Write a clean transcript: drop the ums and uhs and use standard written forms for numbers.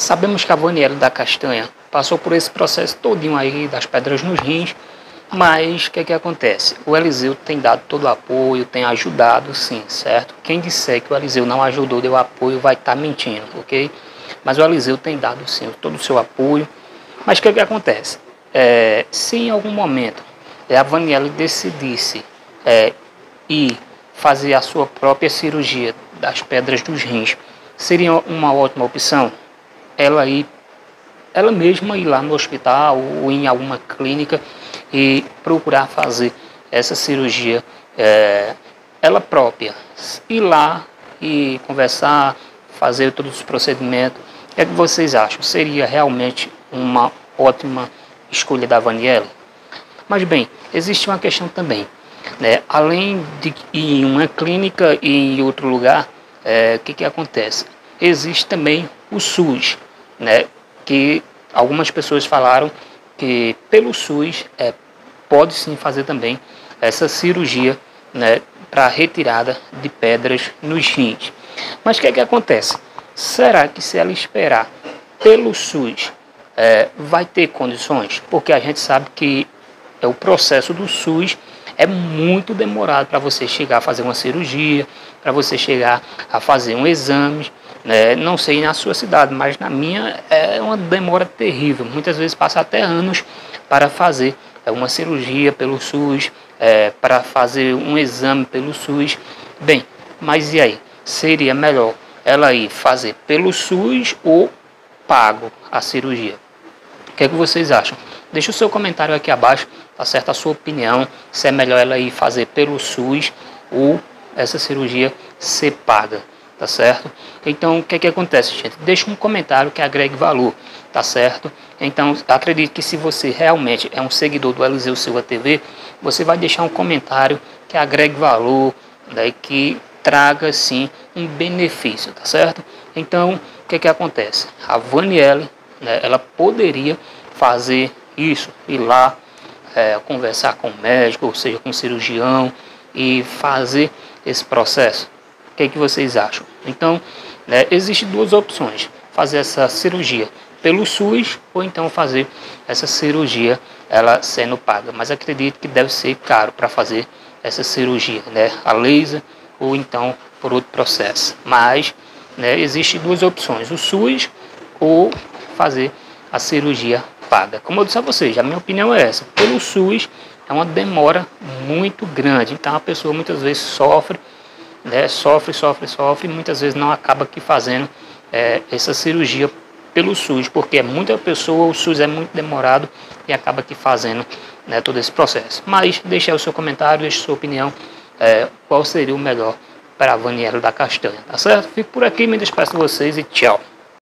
Sabemos que a Vanielle da Castanha passou por esse processo todinho aí das pedras nos rins, mas o que acontece? O Eliseu tem dado todo o apoio, tem ajudado sim, certo? Quem disser que o Eliseu não ajudou, deu apoio, vai estar mentindo, ok? Mas o Eliseu tem dado sim todo o seu apoio. Mas o que acontece? Se em algum momento a Vanielle decidisse ir fazer a sua própria cirurgia das pedras dos rins, seria uma ótima opção ela mesma ir lá no hospital ou em alguma clínica e procurar fazer essa cirurgia ela própria. Ir lá e conversar, fazer todos os procedimentos. O que é que vocês acham? Seria realmente uma ótima escolha da Vanielle? Mas bem, existe uma questão também. Além de ir em uma clínica e em outro lugar, o que acontece? Existe também o SUS, que algumas pessoas falaram que pelo SUS pode sim fazer também essa cirurgia para retirada de pedras nos rins. Mas o que acontece? Será que se ela esperar pelo SUS vai ter condições? Porque a gente sabe que o processo do SUS é muito demorado para você chegar a fazer uma cirurgia, para você chegar a fazer um exame. Não sei na sua cidade, mas na minha é uma demora terrível. Muitas vezes passa até anos para fazer uma cirurgia pelo SUS, para fazer um exame pelo SUS. Bem, mas e aí? Seria melhor ela ir fazer pelo SUS ou pago a cirurgia? O que vocês acham? Deixa o seu comentário aqui abaixo, tá certo? A sua opinião, se é melhor ela ir fazer pelo SUS ou essa cirurgia ser paga, tá certo? Então, o que acontece, gente? Deixa um comentário que agregue valor, tá certo? Então, acredito que se você realmente é um seguidor do Eliseu Silva TV, você vai deixar um comentário que agregue valor, que traga, sim, um benefício, tá certo? Então, o que acontece? A Vanielle, ela poderia fazer isso, ir lá, conversar com o médico, ou seja, com o cirurgião, e fazer esse processo. O que vocês acham? Então, existem duas opções: fazer essa cirurgia pelo SUS ou então fazer essa cirurgia ela sendo paga. Mas acredito que deve ser caro para fazer essa cirurgia, a laser ou então por outro processo. Mas existem duas opções: o SUS ou fazer a cirurgia paga. Como eu disse a vocês, a minha opinião é essa: pelo SUS é uma demora muito grande, então a pessoa muitas vezes sofre, sofre, e muitas vezes não acaba aqui fazendo essa cirurgia pelo SUS, porque é muita pessoa, o SUS é muito demorado e acaba aqui fazendo todo esse processo. Mas deixe aí o seu comentário, deixe a sua opinião, qual seria o melhor para a Vanielle da Castanha, tá certo? Fico por aqui, me despeço de vocês e tchau.